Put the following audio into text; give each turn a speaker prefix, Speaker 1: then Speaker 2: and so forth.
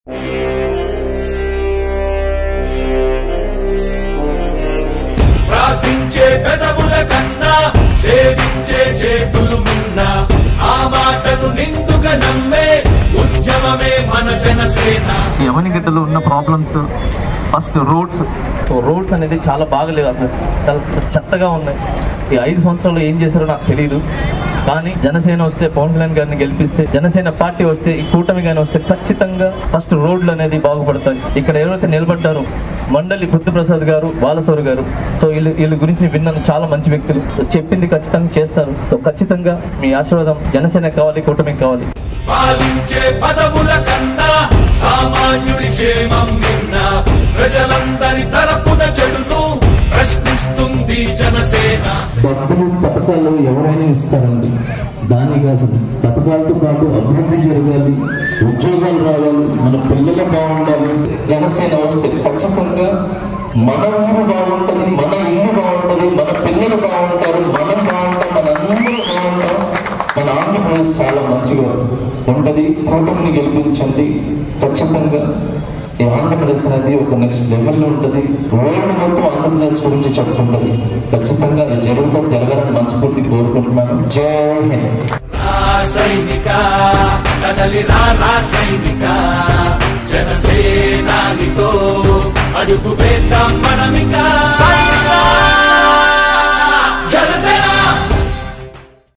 Speaker 1: ప్రార్థించే పెదవుల కన్నా సేవించే చేతులు మిన్నా ఆ మాటను నిండుగా నమ్మే ఉద్యమమే మన జనసేన.
Speaker 2: యవనిగడ్డలో ఉన్న ప్రాబ్లమ్స్ ఫస్ట్ రోడ్స్ అనేది చాలా బాగలేవు, అసలు చాలా చెత్తగా ఉన్నాయి. ఈ 5 సంవత్సరాలు ఏం చేశారో నాకు తెలియదు. కానీ జనసేన వస్తే, పవన్ కళ్యాణ్ గారిని గెలిపిస్తే, జనసేన పార్టీ వస్తే, ఈ కూటమి గాని వస్తే ఖచ్చితంగా ఫస్ట్ రోడ్లు అనేది బాగుపడతాయి. ఇక్కడ ఎవరైతే నిలబడ్డారో మండలి బుద్ధప్రసాద్ గారు, బాలసౌరి గారు, సో వీళ్ళ గురించి విన్నాను. చాలా మంచి వ్యక్తులు, చెప్పింది ఖచ్చితంగా చేస్తారు. సో ఖచ్చితంగా మీ ఆశీర్వాదం జనసేన కావాలి, కూటమికి కావాలి.
Speaker 1: పాలించే పదవుల కన్నా సామాన్యుడి క్షేమం నిన్న ప్రజలందరి తరపున చెడును ప్రశ్నిస్తుంది జనసేన.
Speaker 3: డబ్బులు పథకాలు ఎవరైనా ఇస్తారండి, దాని కాదు. పథకాలతో పాటు అభివృద్ధి జరగాలి, ఉద్యోగాలు రావాలి, మన పిల్లలు బాగుండాలి. జనసేన వస్తే ఖచ్చితంగా మన ఊరు బాగుంటుంది, మన ఇల్లు బాగుంటుంది, మన పిల్లలు బాగుంటారు, మనం బాగుంటాం, మనందరూ బాగుంటాం. మన ఆంధ్రప్రదేశ్ చాలా మంచిగా ఉంటుంది. కూటమిని గెలిపించండి. ఖచ్చితంగా ఈ ఆంధ్రప్రదేశ్ అనేది ఒక నెక్స్ట్ లెవెల్లో ఉంటుంది. వరల్డ్ మొత్తం ఆంధ్రప్రదేశ్ గురించి చెప్తుంటది. ఖచ్చితంగా అది జరగాలని మనస్ఫూర్తి కోరుకుంటున్నాను. జై హింద్.
Speaker 1: సైనిక కదలి రా సైనిక.